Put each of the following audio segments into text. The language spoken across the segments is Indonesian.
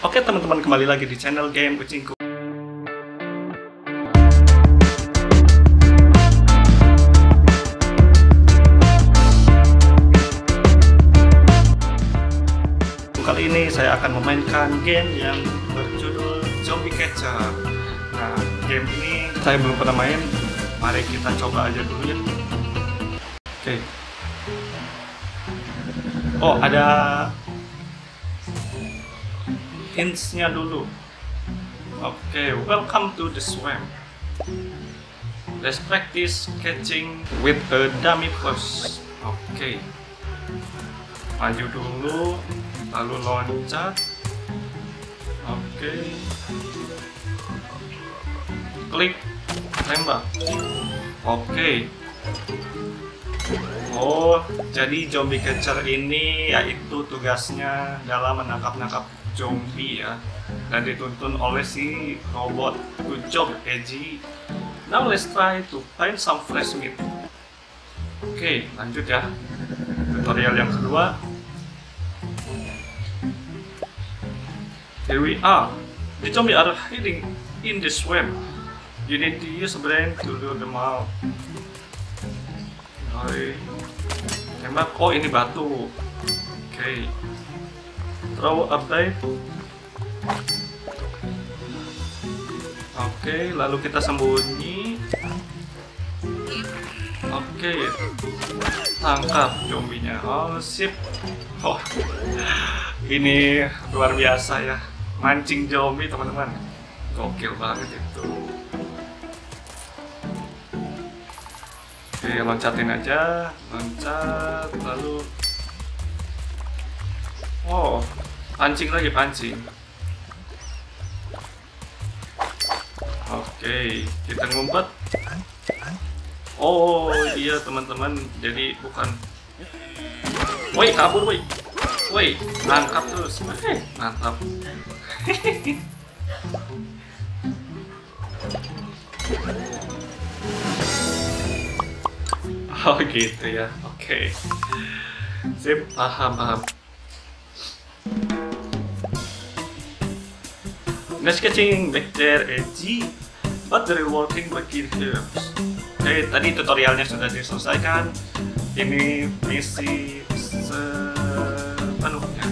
Oke teman-teman, kembali lagi di channel Game Kucingku. Kali ini saya akan memainkan game yang berjudul Zombie Catcher. Nah, game ini saya belum pernah main. Mari kita coba aja dulu ya. Oke. Oh, ada hints-nya dulu. Oke, welcome to the swamp. Let's practice catching with a dummy first. Oke. Maju dulu, lalu loncat. Oke. Klik, tembak. Oke. Oh, jadi zombie catcher ini yaitu tugasnya dalam menangkap zombie ya, dan dituntun oleh si robot. Good job, Eji. Now let's try to find some fresh meat. Oke, lanjut ya. Tutorial yang kedua. Here we are. The zombie are hiding in the swamp. You need to use a brain to lure them out. Oke. Tembak. Oh, ini batu. Oke. Throw a bait. Oke, lalu kita sembunyi. Oke. Tangkap zombinya. Oh, sip. Oh. Ini luar biasa ya. Mancing zombie, teman-teman. Gokil banget itu. Oke, loncatin aja, loncat, lalu oh, pancing lagi, pancing. Oke, kita ngumpet. Oh iya teman-teman, jadi bukan. Woi, kabur woi. Woi, nangkap terus. Mantap. Oh gitu ya, oke. Sip, paham. Nice catching back there, Edgy, but the rewarding back in helps. Oke, tadi tutorialnya sudah diselesaikan. Ini misi sepenuhnya.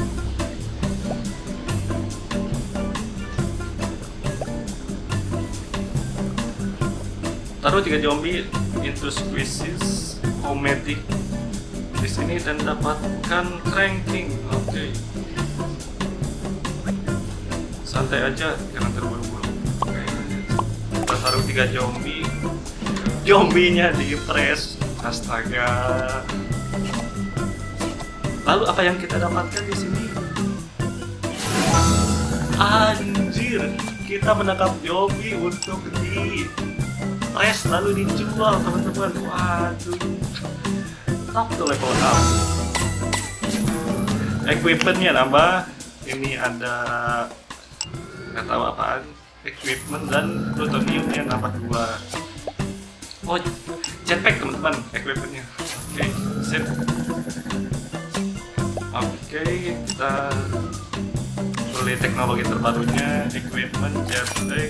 Taruh 3 zombie into squeezes Homedic di sini dan dapatkan cranking. Oke. Santai aja, jangan terburu-buru. Oke. Kita taruh 3 zombie. Zombinya di press. Astaga. Lalu apa yang kita dapatkan di sini? Anjir, kita menangkap zombie untuk di press lalu dijual, teman-teman. Waduh, top tuh level up. Equipmentnya nambah. Ini ada nggak tahu apaan. Equipment dan plutoniumnya nambah 2. Oh, jetpack teman-teman, equipmentnya. Oke, sip. Oke, kita beli teknologi terbarunya, equipment, jetpack.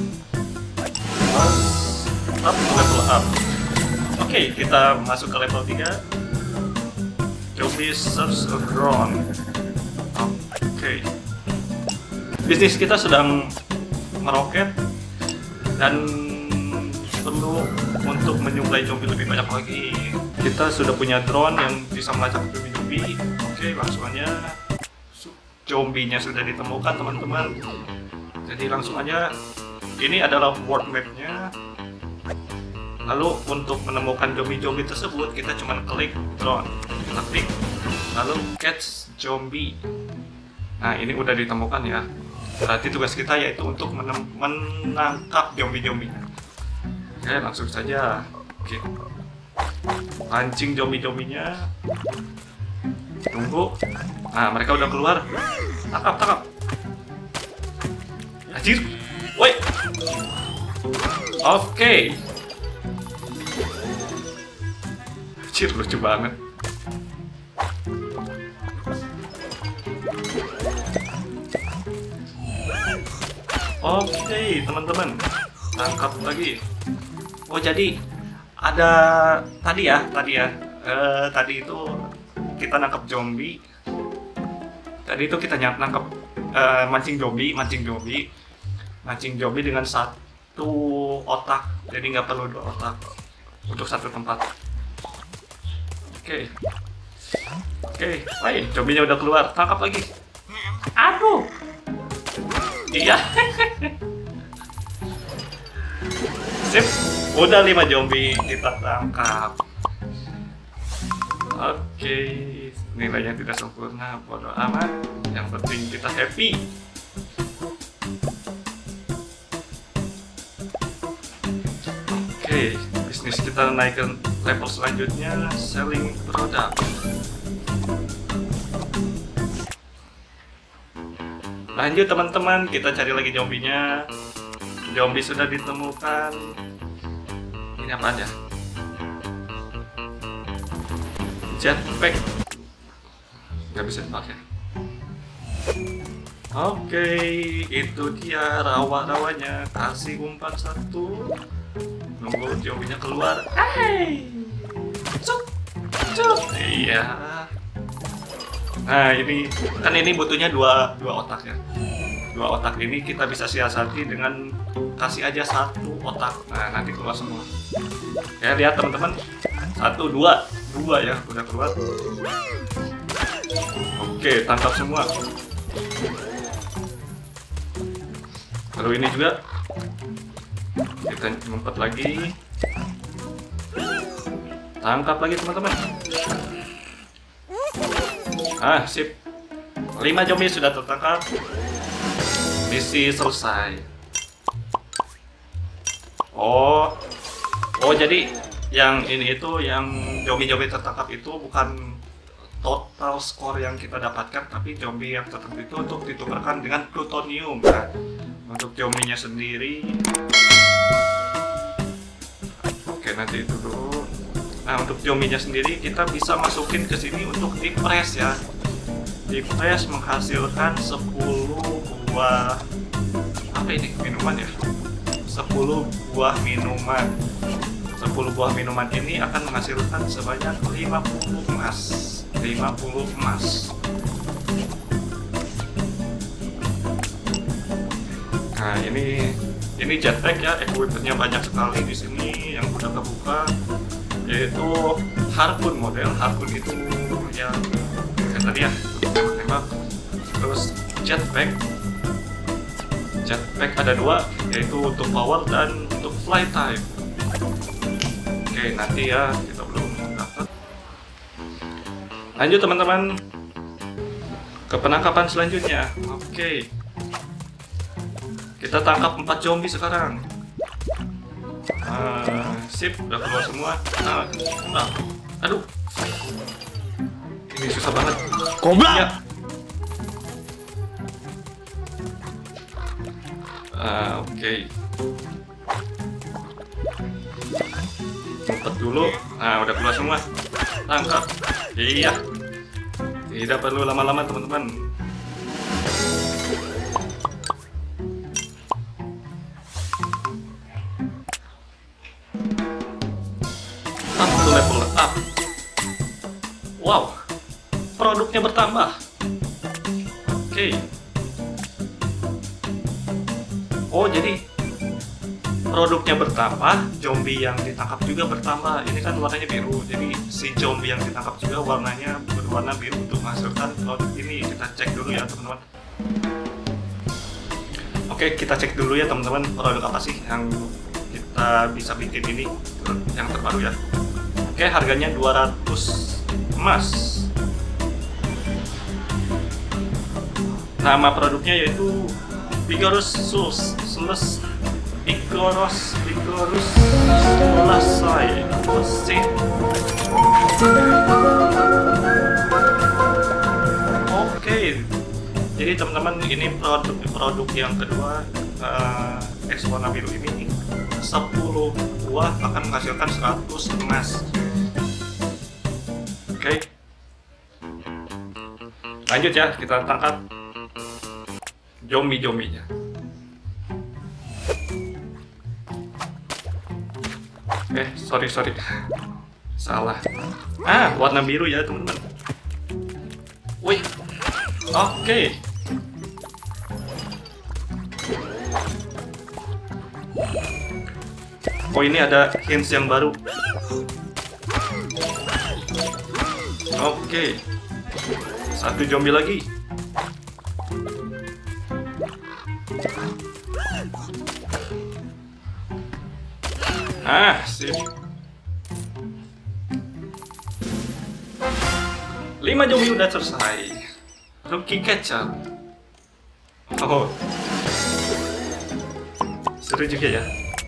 Up, level up. Oke, kita masuk ke level 3. Zombie serves a drone. Oke. Bisnis kita sedang meroket dan perlu untuk menyuplai zombie lebih banyak lagi. Kita sudah punya drone yang bisa melacak zombie. Oke, langsung aja. Zombinya sudah ditemukan, teman-teman. Jadi langsung aja. Ini adalah world map-nya. Lalu untuk menemukan zombie-zombie tersebut kita cuma klik drone, kita klik, lalu catch zombie. Nah ini udah ditemukan ya. Berarti tugas kita yaitu untuk menangkap zombie-zombinya. Oke, langsung saja. Oke. Pancing zombie-zombinya. Tunggu. Nah mereka udah keluar. Tangkap. Anjir. Woi. Oke. Anjir, lucu banget. Oke, teman-teman, tangkap lagi. Oh, jadi ada tadi ya, tadi itu kita nangkap zombie. Tadi itu kita nangkap mancing zombie dengan satu otak. Jadi nggak perlu 2 otak untuk satu tempat. Oke, baik, zombinya udah keluar, tangkap lagi. Aduh, iya. Sip, udah 5 zombie kita tangkap. Oke, nilainya tidak sempurna, bodo amat. Yang penting kita happy. Oke, bisnis kita naik ke level selanjutnya, selling produk. Lanjut teman-teman, kita cari lagi zombinya. Zombie sudah ditemukan. Ini apa aja? Jetpack. Nggak bisa dipakai. Oke, itu dia rawa-rawanya. Kasih umpan 1. Nunggu zombinya keluar. Hey, cuk. Iya. Nah, ini butuhnya dua otak ya. 2 otak ini kita bisa siasati dengan kasih aja 1 otak. Nah, nanti keluar semua. Ya, lihat teman-teman. 1, 2 ya, udah keluar. Oke, tangkap semua. Lalu ini juga kita ngumpet lagi. Tangkap lagi teman-teman. Ah, sip. 5 zombie sudah tertangkap. Misi selesai. Oh, jadi yang ini itu yang zombie tertangkap itu bukan total skor yang kita dapatkan, tapi zombie yang tertangkap itu untuk ditukarkan dengan plutonium. Nah, untuk zombinya sendiri, oke, nanti itu dulu. Nah, untuk zombinya sendiri kita bisa masukin ke sini untuk di-press ya. Di-press menghasilkan 10 buah apa ini? Minuman ya. 10 buah minuman. 10 buah minuman ini akan menghasilkan sebanyak 50 emas. 50 emas. Nah, ini jetpack ya, equipmentnya banyak sekali di sini yang udah kebuka, yaitu harpoon. Model harpoon itu yang tadi ya, tembak. Terus jetpack ada 2, yaitu untuk power dan untuk fly time. Oke, nanti ya, kita belum dapat. Lanjut teman-teman ke penangkapan selanjutnya. Oke, kita tangkap 4 zombie sekarang. Sip, udah keluar semua. Aduh, ini susah banget. Goblok. Ya. Oke. Ngumpet dulu. Nah, udah keluar semua. Tangkap. Iya. Tidak perlu lama-lama teman-teman. Satu level up. Wow. Produknya bertambah. Oke. Oh, jadi produknya bertambah, zombie yang ditangkap juga bertambah. Ini kan warnanya biru, jadi si zombie yang ditangkap juga warnanya berwarna biru untuk menghasilkan produk ini. Kita cek dulu ya teman-teman. Oke, kita cek dulu ya teman-teman, produk apa sih yang kita bisa bikin ini, yang terbaru ya. Oke, harganya 200 emas. Nama produknya yaitu Vigorous Sulasai. Oke, jadi teman-teman, ini produk yang kedua, es warna biru ini 10 buah akan menghasilkan 100 emas. Oke, lanjut ya, kita tangkap zombie-zombinya. Sorry. Salah. Warna biru ya teman-teman. Wih. Oke. Oh, ini ada hints yang baru. Oke. Satu zombie lagi. Sip. 5 zombie udah selesai. Rookie catcher. Oh. Seru juga ya.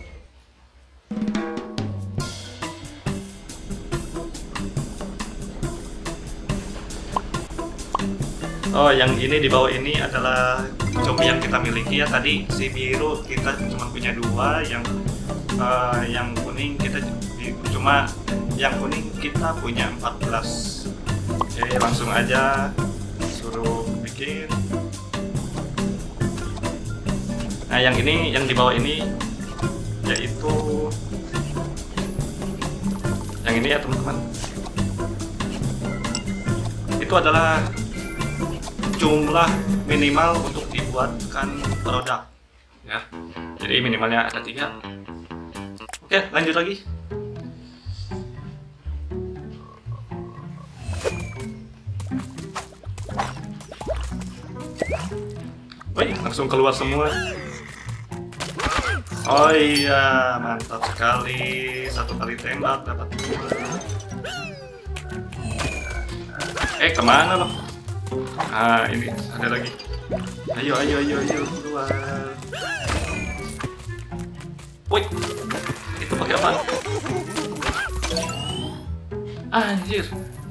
Oh, yang ini di bawah ini adalah zombie yang kita miliki ya. Tadi si biru kita cuma punya 2, yang kuning kita cuma yang kuning kita punya 14. Oke, langsung aja suruh bikin. Nah, yang ini yang di bawah ini yaitu yang ini ya teman-teman. Itu adalah jumlah minimal untuk dibuatkan produk ya. Jadi minimalnya ada 3. Oke, lanjut lagi. Wih, langsung keluar semua. Oh iya, mantap sekali. 1 kali tembak dapat 2. Kemana loh? Ini ada lagi. Ayo keluar. Woi, itu pakai apa? Anjir,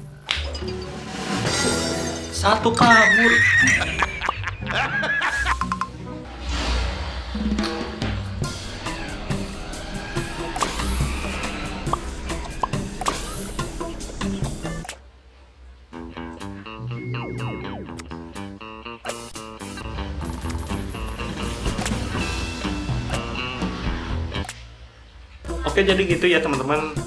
1 kabur. Oke, jadi gitu ya teman-teman.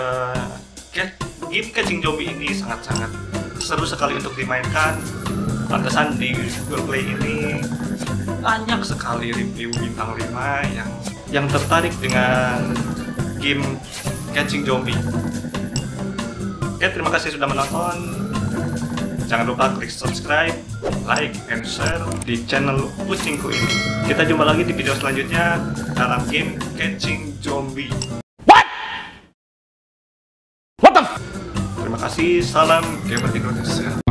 Game Catching Zombie ini sangat-sangat seru sekali untuk dimainkan. Pantesan di Google Play ini banyak sekali review bintang 5 yang tertarik dengan game Catching Zombie. Oke, terima kasih sudah menonton. Jangan lupa klik subscribe, like, and share di channel Kucingku ini. Kita jumpa lagi di video selanjutnya dalam game Catching Zombie. Terima kasih, salam gamer Indonesia.